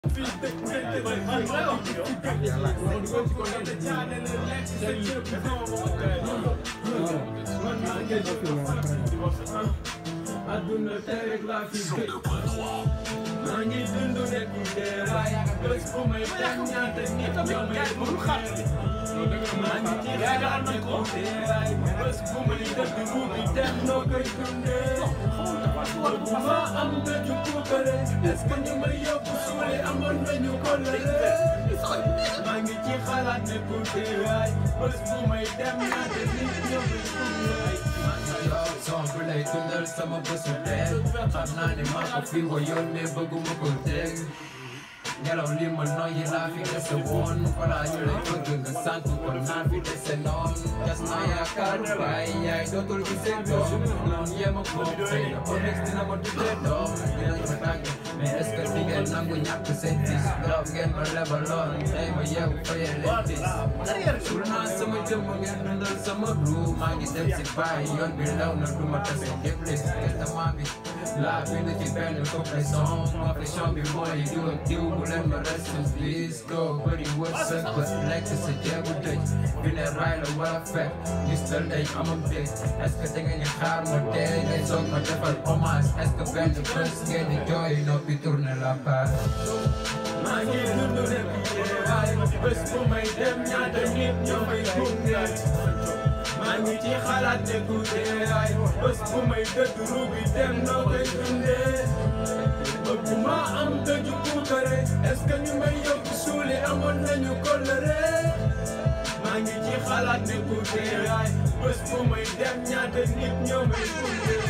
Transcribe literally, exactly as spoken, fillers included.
Aduna terek la fi maa ngi dund nekkul dee waay bés bu may dem ñaata nit ñoo may gunge maa ngi ci xalaat nekkul dee waay bés bu may dëgg mu bi dem noo koy dundee bu ma am dëju puukare est-ce que ñu may yóbbu suule amoon nañu ko lële maa ngi ci xalaat nekkul dee waay bés bu may dem ñaata nit ñoo may gunge Son bu lay dundal sama bésu teel xam naa ne maa ko fi wa yónnee bëgguma ko dégg ngelaw li ma noyyi laa fi dese woon balaa ñu lay bëgg nga sant ko naan fi dese noon jas naa yaakaar baay yaay dootul gi seen doom noonu yema ko xëy na onyx dina ma tuddee doom dinañ ma tàgg mais est-ce que di ngeen nangu ñàkk seen tis loof ngeen ma lebaloon tey ma yeewu fayee leen tis sul naa sama jëmm ngeen dundal sama ruu maa ngi dem si baay yoon bi lew na du ma tase déplis testament bi laa bind ci benn complétion complétion bi mooy diw ak diw bu leen ma restin please go bëri wërsëg ba lekk sa jeegu dëj bi ne raay la wala fekk gis dal day amam dëj est-ce que da ngeen xaar ma dee ngay soog ma defal hommage est-ce que benn bés ngeen di jooy noppi tourner la page maa ngi dund nekkul dee waay bés bu may dem ñaata nit ñoo may gunge maa ngi ci xalaat nekkul dee waay bés bu may dëgg ruubi dem noo koy dundee bu ma am dëju puukare est-ce que ñu may yóbbu suuli amoon nañu kóllëre maa ngi ci xalaat nekkul dee waay bés bu may dem ñaata nit ñoo may gunge